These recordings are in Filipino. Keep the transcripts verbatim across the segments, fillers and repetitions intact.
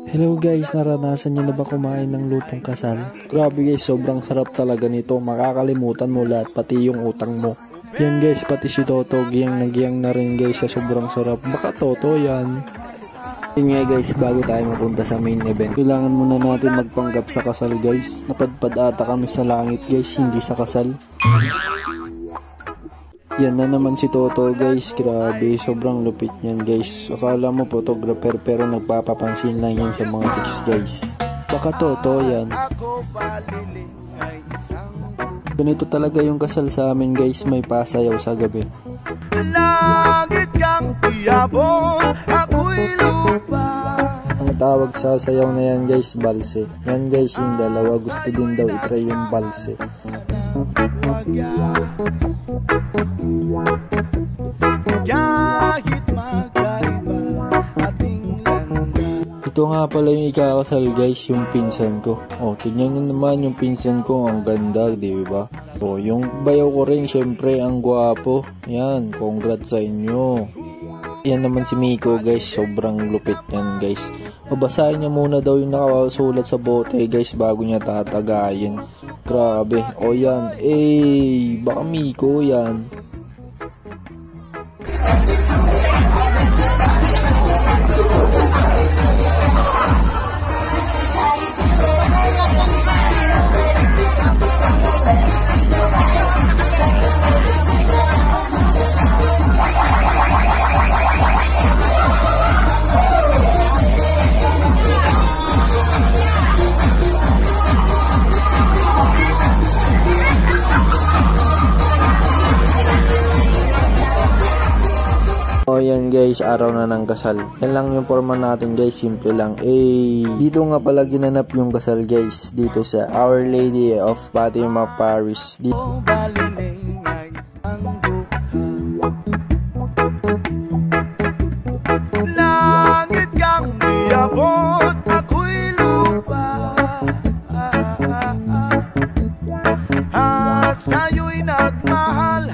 Hello guys, naranasan niyo na ba kumain ng lutong kasal? Grabe guys, sobrang sarap talaga nito. Makakalimutan mo lahat, pati yung utang mo. Yan guys, pati si Toto, giyang nagyang na rin guys sa sobrang sarap. Baka Toto yan. Yun nga guys, bago tayo mapunta sa main event, kailangan muna natin magpanggap sa kasal guys. Napadpad ata kami sa langit guys, hindi sa kasal. Yan na naman si Toto guys, grabe, sobrang lupit niyan guys. Akala mo photographer pero nagpapapansin lang yan sa mga chicks guys. Baka Toto yan. Ganito talaga yung kasal sa amin guys, may pasayaw sa gabi. Langit kang tiyabong, ako'y lupa. Ang tawag sa sayaw na yan guys, balse. Yan guys, yung dalawa gusto din daw itry yung balse. Ito nga pala yung ikakasal guys, yung pinsan ko. O, tignan nyo naman yung pinsan ko, ang ganda, di ba? O, yung bayaw ko rin, syempre, ang gwapo. Yan, congrats sa inyo. Yan naman si Miko guys, sobrang lupit yan guys. Babasahin niya muna daw yung nakasulat sa bote guys bago niya tatagayin. Grabe. O yan. Eh, baka Miko yan. O yan guys, araw na ng kasal. Yan lang yung forma natin guys, simple lang. Eh, dito nga pala ginanap yung kasal guys, dito sa Our Lady of Fatima Parish. Dito. Langit kang diabot, ako'y lupa. At sa'yo'y nagmahal.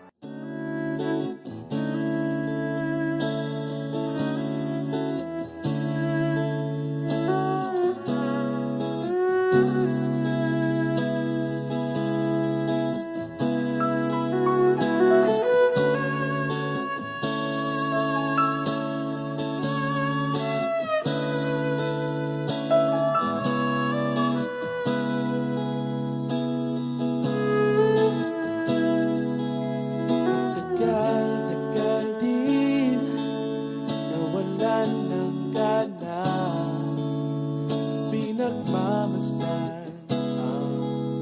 Pinagmamasdan ang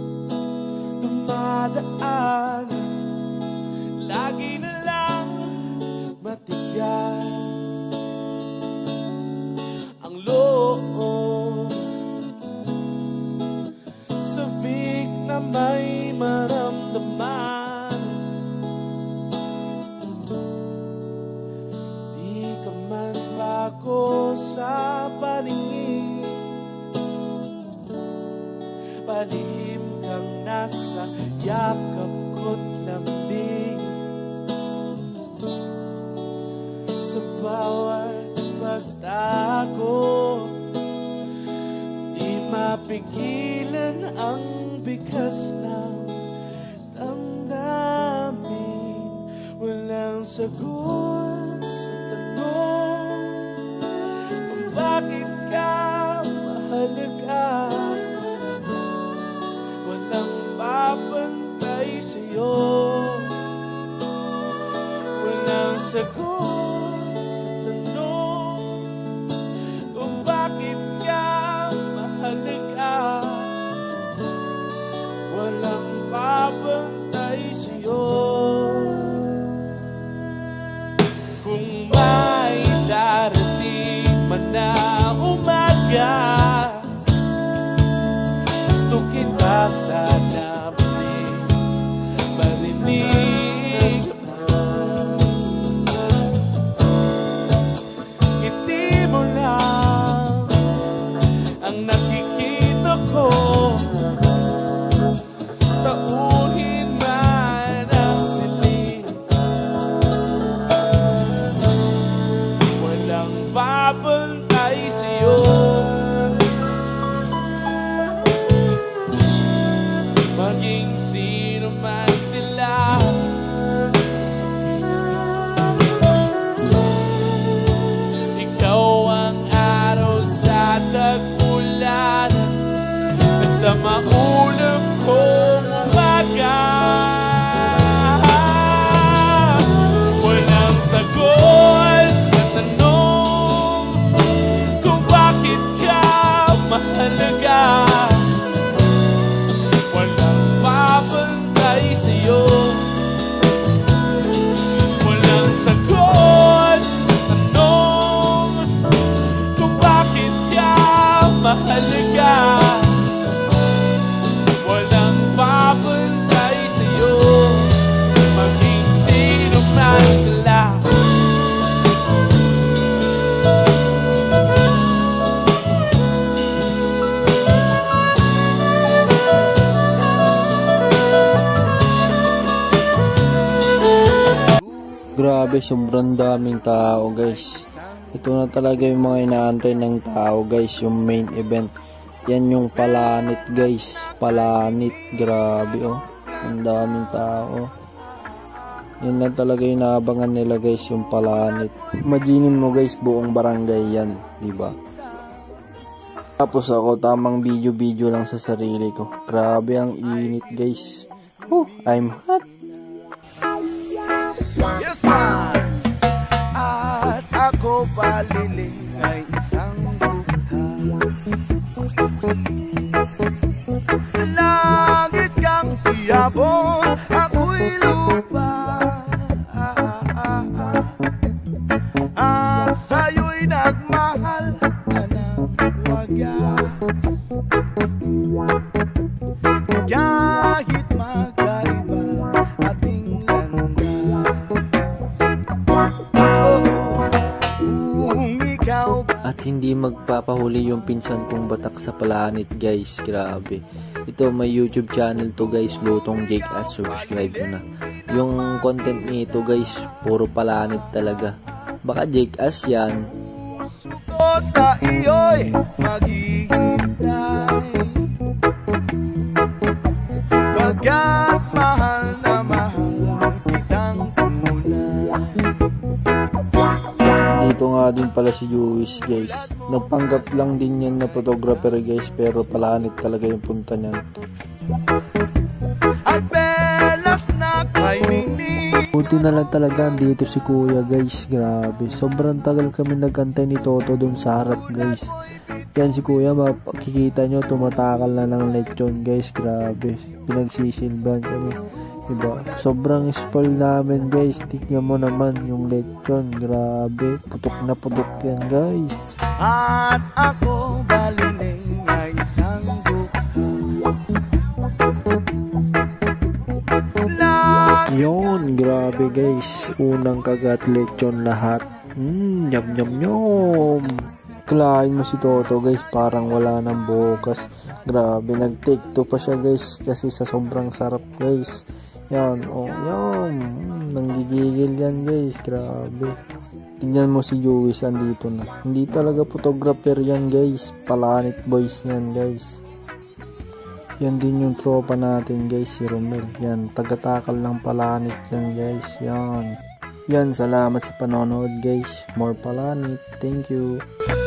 dumadaan, lagi na lang matigas ang loob, sabik na may maramdaman. Di ka man bago sa paningin, palihim kang nasa yakap ko't lambing. Sa bawat pagtago, di mapigilan ang bigas ng damdamin. Walang sagot sa tanong kung bakit ka mahalaga. Papantay sa'yo, walang sagot sa tanong kung bakit ka mahalaga. Walang papantay sa'yo. Kung may darating man na umaga, gusto kita sana marinig. Ngiti mo lang Grabe, sobrang daming tao guys. Ito na talaga yung mga inaantay ng tao guys, yung main event. Yan yung Palanit guys, Palanit. Grabe oh, ang daming tao. Yan lang talaga yung naabangan nila guys, yung Palanit. Imaginin mo guys, buong barangay yan, diba? Tapos ako, tamang video-video lang sa sarili ko. Grabe ang init guys. Oh, I'm hot. Yes man. At ako paliling ay isang bukha. Langit kang tiyabon, ako'y lupa. At sa'yo'y nagmahal ka ng wagas. Kahit magkaiba ating landas, oh, kung ikaw ba... At hindi magpapahuli yung pinsan kong batak sa Palanit guys. Grabe. Ito may YouTube channel to guys, Lutong Jake As. Subscribe mo na. Yung content nito guys, puro Palanit talaga. Baka Jake As yan. Puso ko sa iyo'y maghihintay, bagat mahal na mahal kitang tunay. Dito nga din pala si Juwis guys. Nagpanggap lang din yan na photographer guys, pero Palanit talaga yung punta niyan. At belas na kay ningning. Buti na lang talaga dito si kuya guys. Grabe, sobrang tagal kami nagantay ni Toto dun sa harap guys. Yan si kuya, makikita nyo tumatakal na ng lechon guys. Grabe, pinagsisilban kami, diba? Sobrang spoil namin guys. Tignan mo naman yung lechon. Grabe, putok na putok yan guys. At ako baliling ay isang bukha. Yon, grabe guys. Unang kagat lechon lahat. Mmm, nyam nyam nyam. Kalahin mo si Toto guys, parang wala nang bukas. Grabe, nag-take two pa siya guys, kasi sa sobrang sarap guys. Yan, oh, yan. Mm, nanggigigil yan guys, grabe. Tingnan mo si Juwis, andito na. Hindi talaga photographer yan guys, Palanit boys yan guys. Yan din yung tropa natin guys, si Romel. Yan, tagatakal ng Palanit yan guys. Yan. Yan, salamat sa panonood guys. More Palanit. Thank you.